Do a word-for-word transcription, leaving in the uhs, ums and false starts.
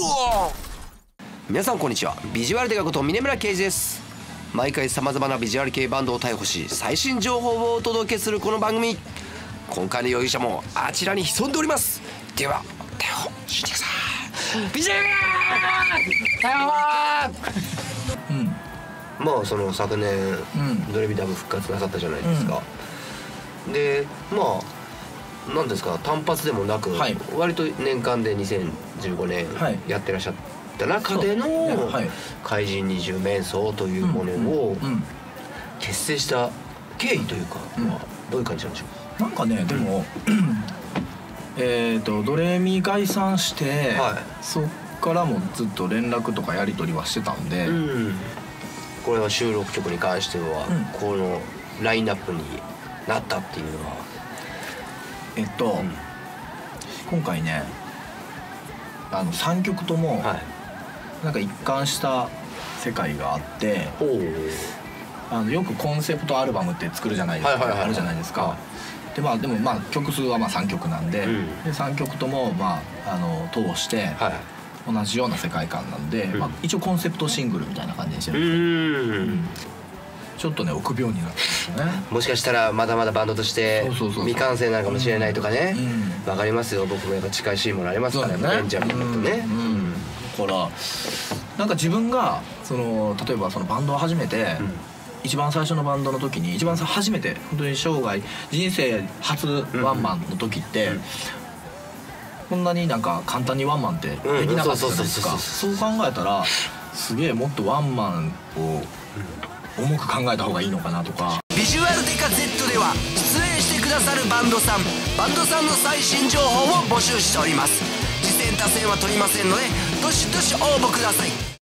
皆さんこんにちは。ビジュアルデカこと峯村圭司です。毎回さまざまなビジュアル系バンドを逮捕し最新情報をお届けするこの番組。今回の容疑者もあちらに潜んでおります。では逮捕してください。ビジュアル逮捕。うんまあその昨年、うん、ドレミダム復活なさったじゃないですか、うん、でまあ何ですか単発でもなく、はい、割と年間でにせんじゅうごねんやってらっしゃった中での怪人二十面相というものを結成した経緯というか、うんまあ、どういう感じなんでしょうか。 なんかねでもえっとドレミ解散して、はい、そっからもずっと連絡とかやり取りはしてたんで、うんこれは収録曲に関しては、うん、このラインナップになったっていうのはえっと、うん、今回ねあのさんきょくとも、はい、なんか一貫した世界があってあのよくコンセプトアルバムって作るじゃないですかあるじゃないですか。でまあでもまあ曲数はまあさんきょくなんで、うん、でさんきょくともまああの通して、はい同じような世界観なんで、うんまあ、一応コンセプトシングルみたいな感じにしてるんですよ、うん、ちょっとね臆病になってますよね。 もしかしたらまだまだバンドとして未完成なのかもしれないとかね、うん、分かりますよ。僕もやっぱ近いシーンもありますからねベンジャミンとね、うんうん、 だからなんか自分がその例えばそのバンドを始めて、うん一番最初のバンドの時に一番初めて本当に生涯人生初ワンマンの時って、うんうんこんなになんか簡単にワンマンってできなかったじゃないですか。そう考えたらすげえもっとワンマンを重く考えた方がいいのかなとか。 ビジュアルデカ Z では出演してくださるバンドさんバンドさんの最新情報を募集しております。次戦他戦は取りませんのでどしどし応募ください。